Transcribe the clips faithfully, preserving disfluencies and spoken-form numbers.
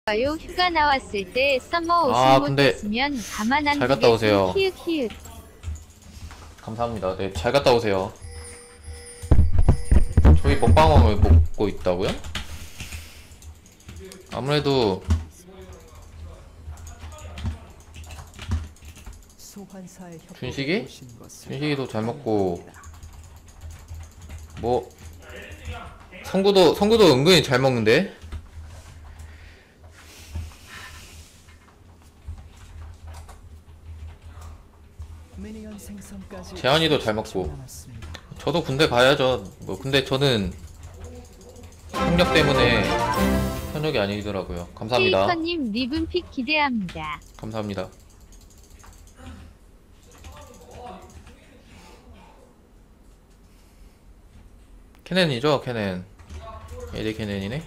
좋아요. 휴가 나왔을 때 썸머 아, 우승 근데 못했으면 가만 안 잘 갔다 오세요. 두겠지. 키읔 키읔. 감사합니다. 네, 잘 갔다 오세요. 저희 먹방어를 먹고 있다고요? 아무래도 준식이? 준식이도 잘 먹고 뭐 성구도 성구도 은근히 잘 먹는데 재환이도 잘 먹고 저도 군대 가야죠. 뭐 근데 저는 학력 때문에 현역이 아니더라고요. 감사합니다. 케이커님 리븐픽 기대합니다. 감사합니다. 캐넨이죠, 캐넨. 에디 캐넨이네.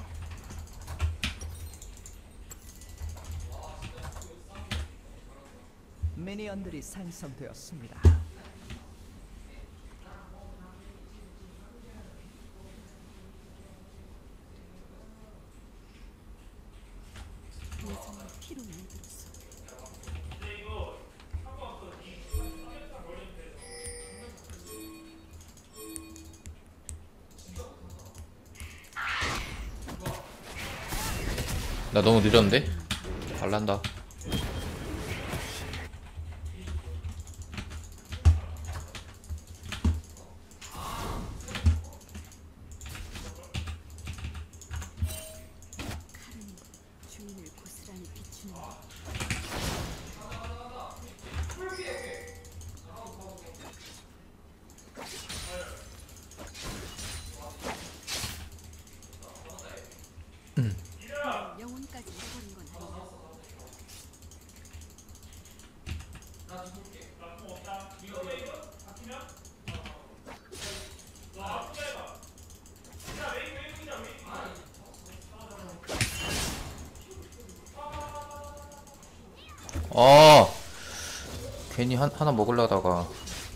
미니언들이 생성되었습니다. 나 너무 늦었는데? 잘난다. 아, 괜히 한, 하나 먹으려다가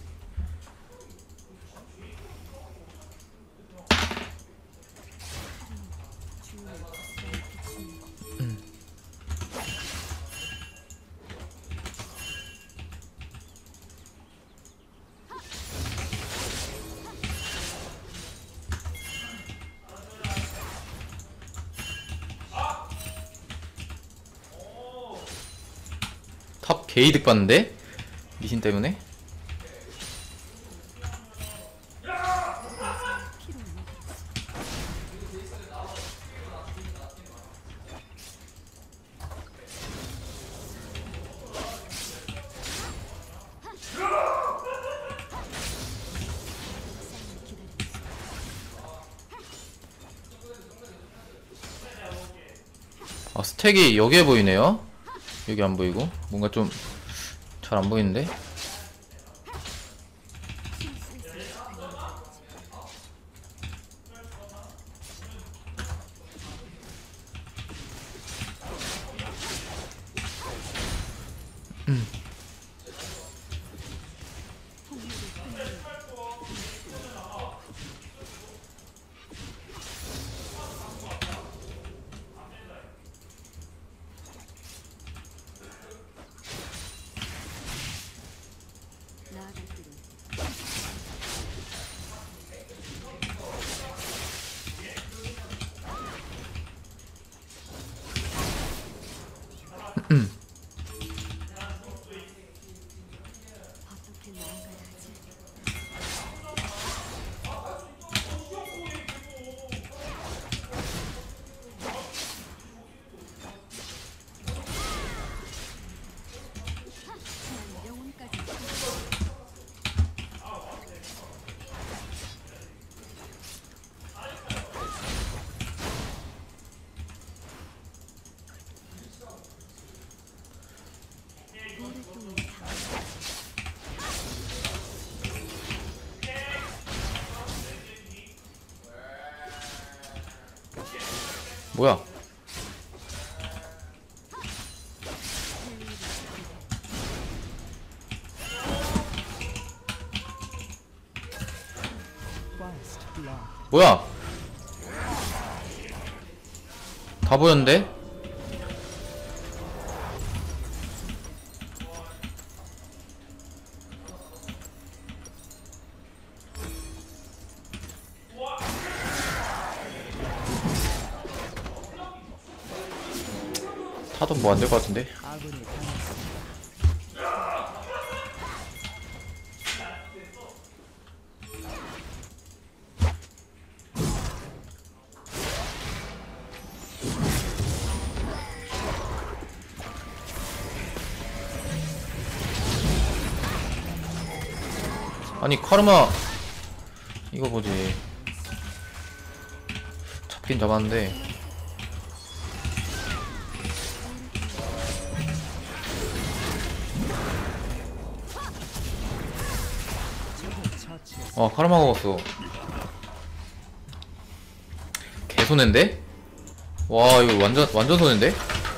탑 게이득 봤는데? 미신 때문에? 아, 스택이 여기에 보이네요? 여기 안 보이고 뭔가 좀 잘 안 보이는데? 음. 음. 뭐야? 뭐야? 다 보였는데? 타도 뭐 안 될 것 같은데. 아군이 당했습니다. 아니 카르마 이거 뭐지? 잡긴 잡았는데 어 카르마 먹었어. 개 손해인데? 와 이거 완전 완전 손해인데?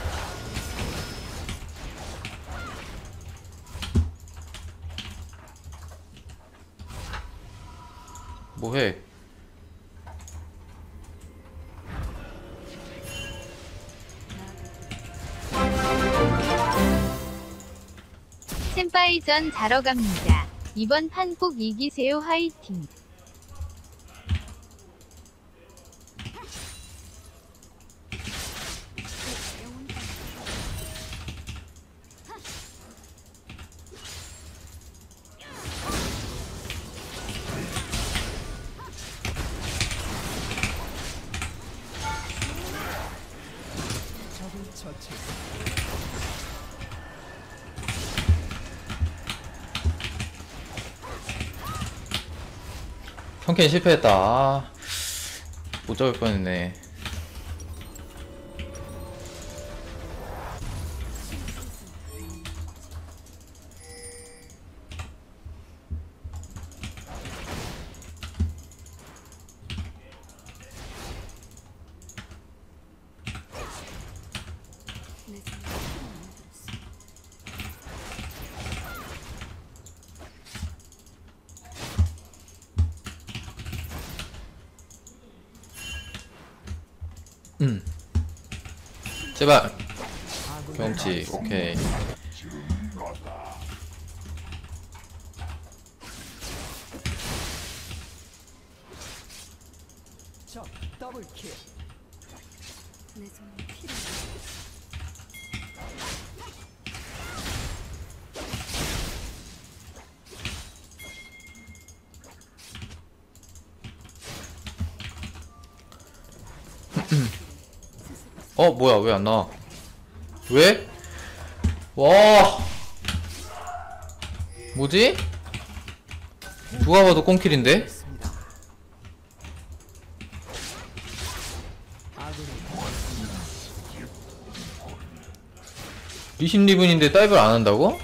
뭐해? 센파이전 자러 갑니다. 이번 판 꼭 이기세요. 화이팅. 적을 처치. 평캔 실패했다. 아, 못 잡을 뻔했네. 음. 제발 경치. 오케이. 적 더블킬. 내 손이 필요해. 어 뭐야 왜 안 나와? 왜? 와 뭐지? 누가 봐도 꽁킬인데? 아군이 리신 리븐인데 다이브를 안 한다고?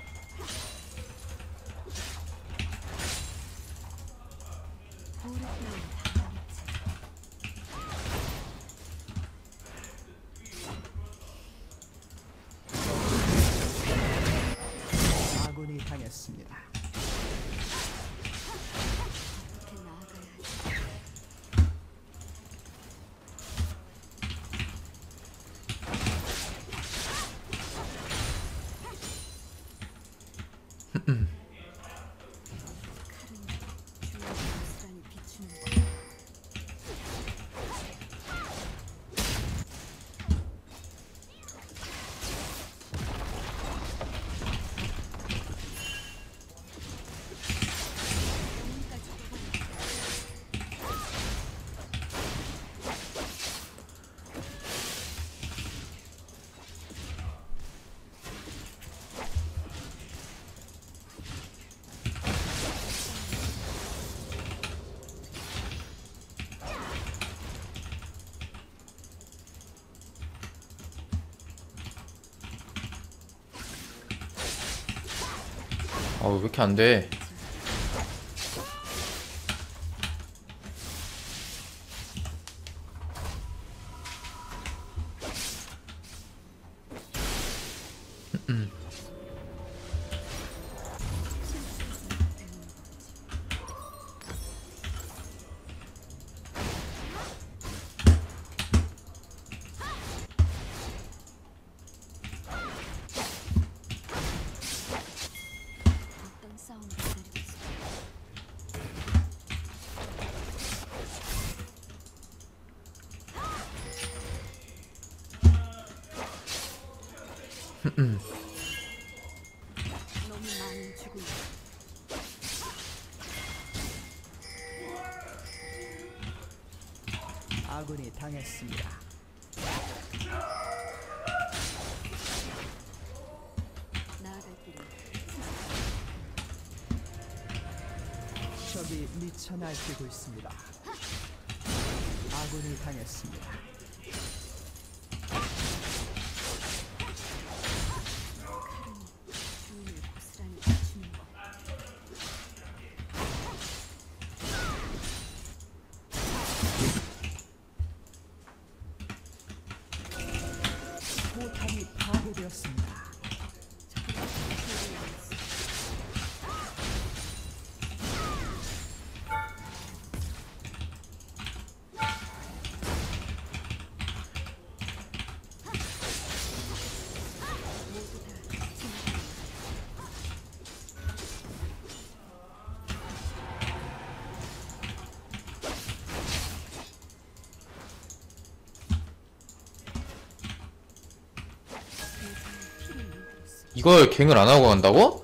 아군이 당했습니다. 어떻게 나아가야 하지? 칼은 주위를 고스란히 비추는 거. 아 왜 이렇게 안 돼? 어떤 싸움을 기다리고 있어? 너무 많은 죽음. 아군이 당했습니다. 나아갈 길은 적이 미쳐 날뛰고 있습니다. 아군이 당했습니다. 주인을 고스란히 비추는 것. 포탑이 파괴되었습니다. 이걸 갱을 안 하고 간다고?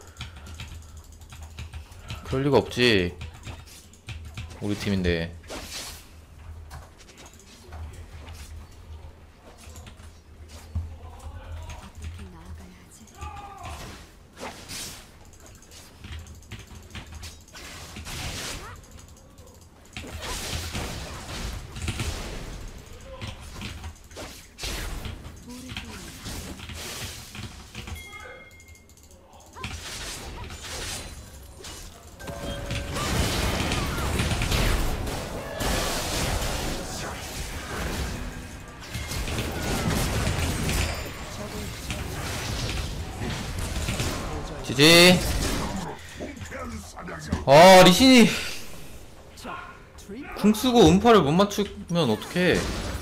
그럴 리가 없지. 우리 팀인데. 어떻게 나아가야 하지? 지지. 아, 리신이 적 트리플 궁 쓰고 음파를 못 맞추면 어떡해.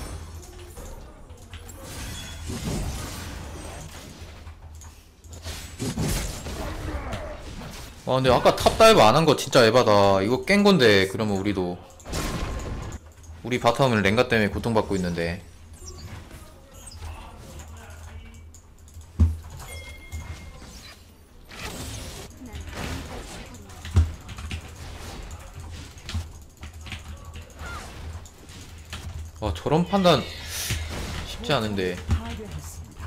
아, 근데 아까 탑 다이브 안 한 거 진짜 에바다. 이거 깬 건데, 그러면 우리도. 우리 바텀은 랭가 때문에 고통받고 있는데. 와, 저런 판단 쉽지 않은데. 파괴했습니다.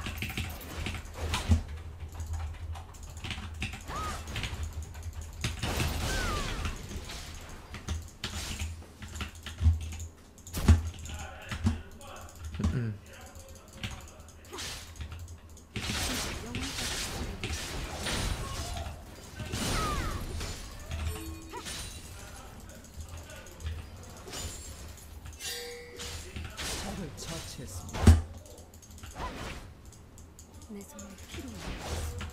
적을 처치했습니다. 내 손에 피로 묻었어.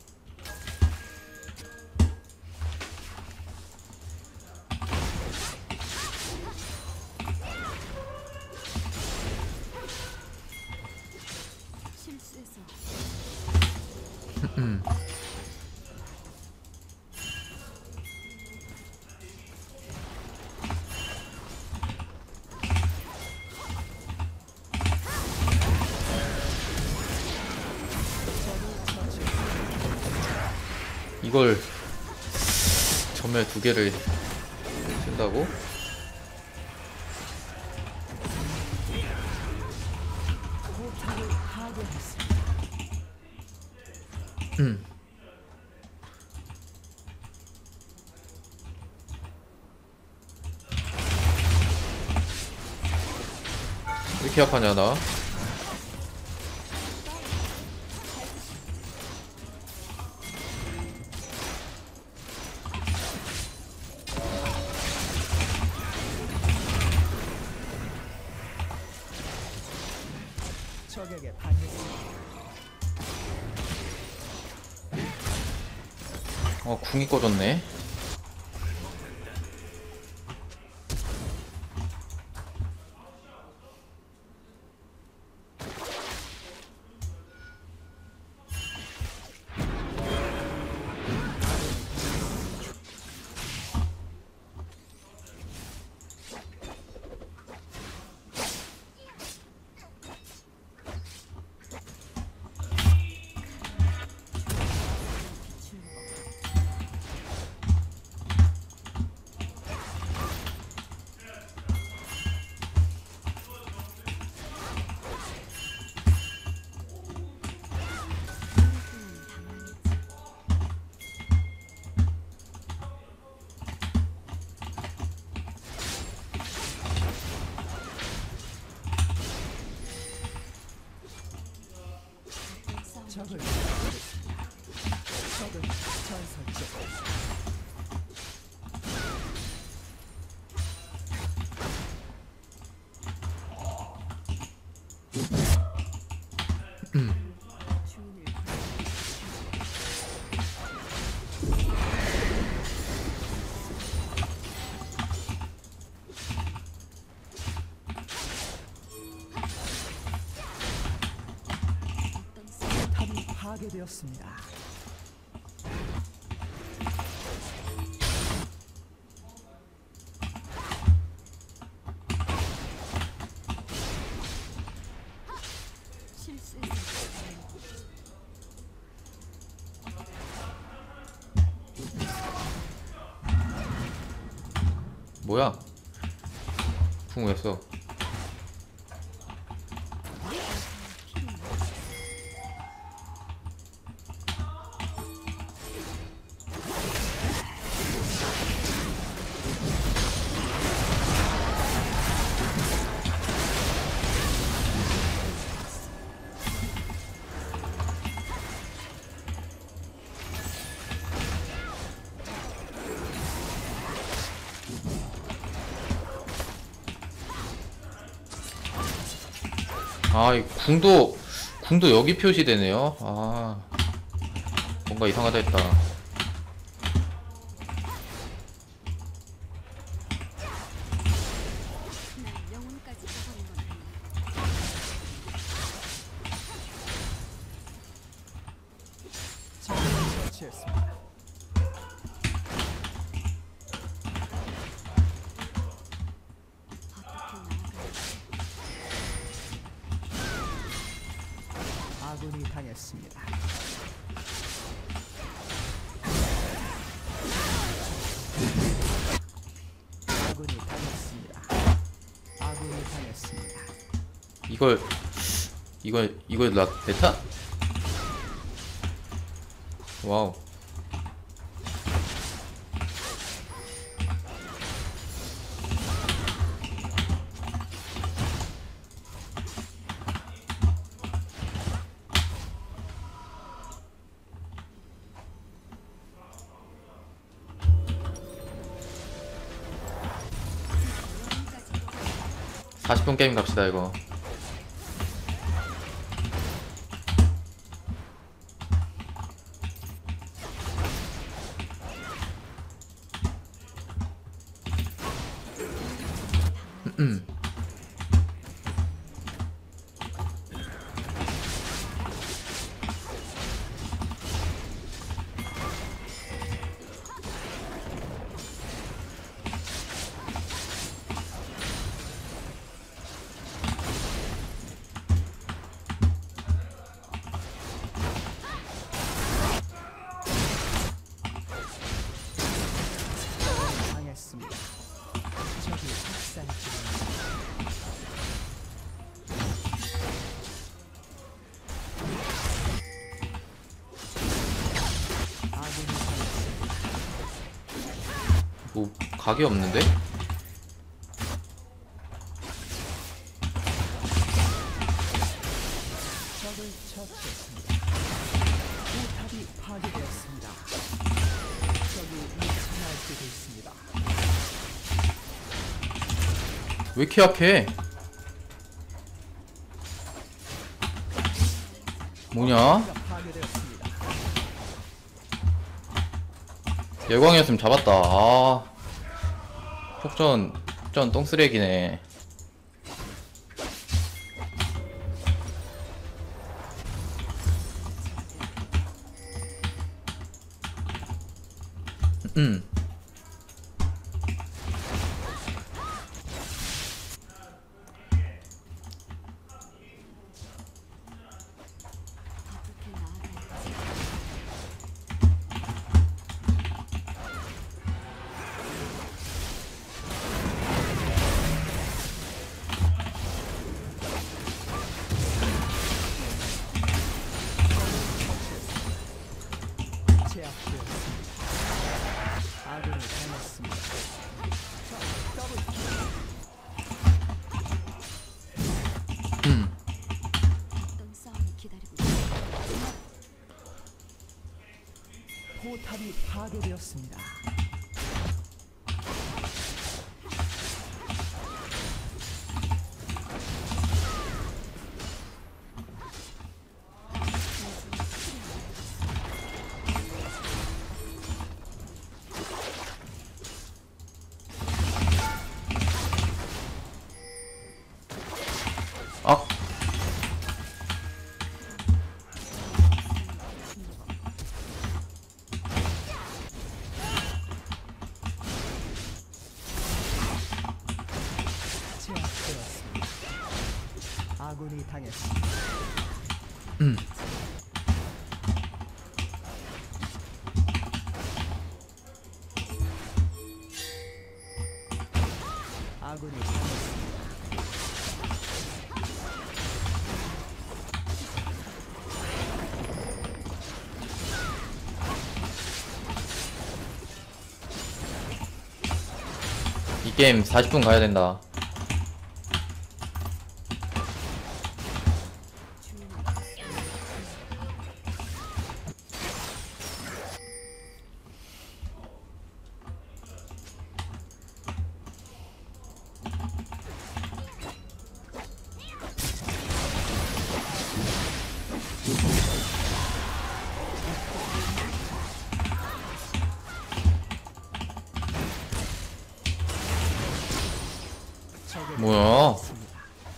실수해서 이걸 전멸 두 개를 쓴다고? 포탑을 파괴했습니다. 음. 왜 이렇게 아파냐 나? 적에게 당했습니다. 어, 궁이 꺼졌네. 적을 처치했습니다. 적을 전설적. 주인을 탑이 파괴되었습니다. 실수해서 뭐야? 궁 왜 써? 아, 이 궁도 궁도 여기 표시되네요. 아, 뭔가 이상하다 했다. 난 영혼까지 써버린 건 아니야. 적을 처치했습니다. 어떻게 나아가야지? 아군이 당했습니다. 아군이 당했습니다. 아군이 당했습니다. 이걸 이걸 이걸 나 베타? 와우. 사십 분 게임 갑시다 이거. 음. 당했습니다. 적이 학살 중입니다. 아군이 당했습니다. 뭐 각이 없는데? 적을 처치했습니다. 포탑이 파괴되었습니다. 적이 미쳐날 때도 있습니다. 왜 이렇게 약해? 뭐냐? 포탑이 파괴되었습니다. 예광이었으면 잡았다. 아, 폭전 폭전 똥쓰레기네. 음. 어떻게 나아가야지? 제압되었습니다. 포탑이 파괴되었습니다. 아, 제압되었습니다. 아군이 당했습니다. 음. 아군이 당했습니다. 이 게임 사십 분 가야 된다. 적을 뭐야? 당했습니다.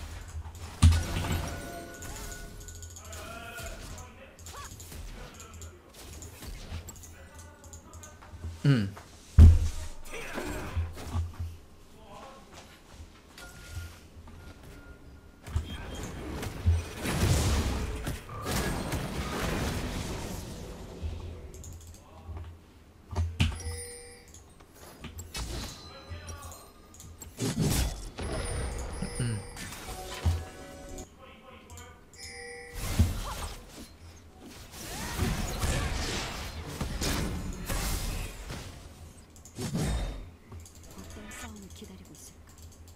음. 어떤 싸움을 기다리고 있을까?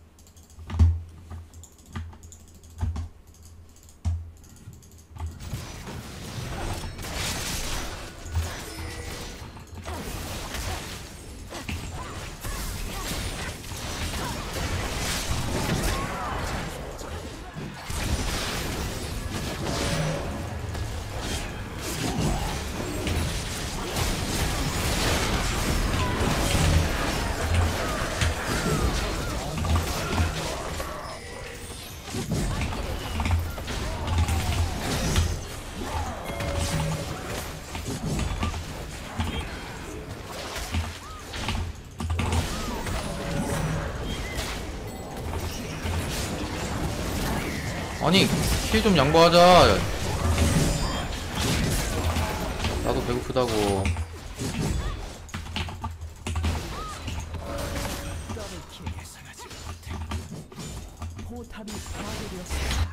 아니, 킬 좀 양보하자. 나도 배고프다고. 더블킬 예상하지 못해. 포탑이 파괴되었습니다.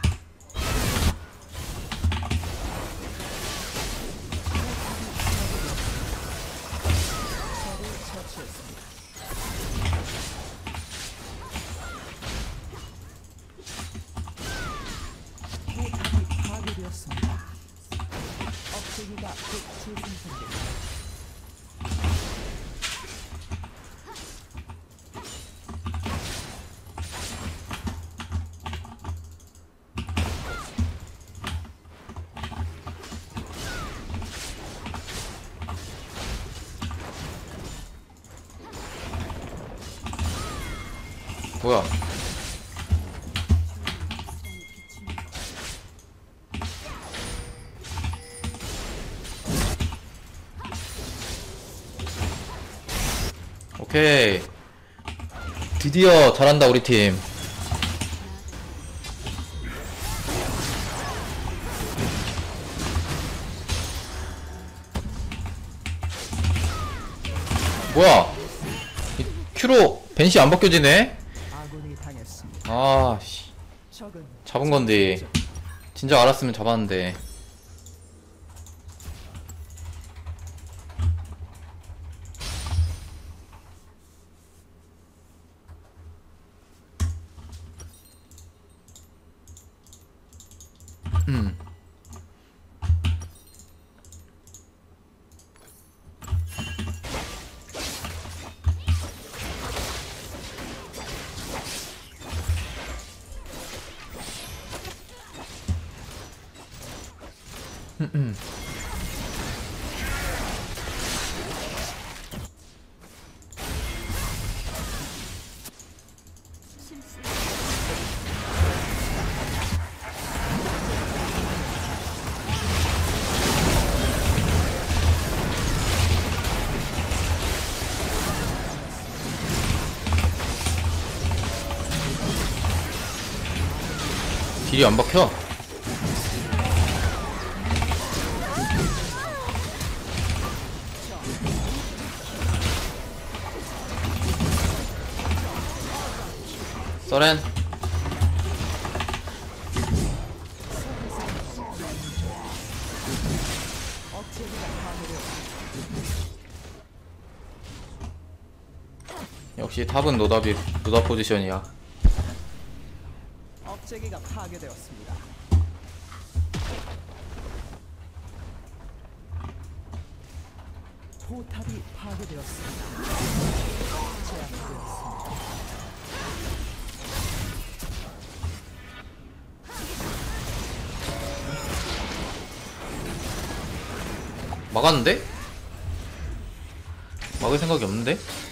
적을 처치했습니다. 포탑이 파괴되었습니다. 억제기가 곧 재생성됩니다. 뭐야? 고스란히 비추는 것. 오케이. 드디어 잘한다, 우리 팀. 뭐야? 이 큐로 벤시 안 벗겨지네? 아군이 당했습니다. 아, 씨. 적은 잡은 건데. 진작 알았으면 잡았는데. 음. 딜이 안 박혀. 서렌. 역시 탑은 노답이 노답 포지션이야. 억제기가 파괴되었습니다. 포탑이 파괴되었습니다. 제압되었습니다. 막았는데? 막을 생각이 없는데?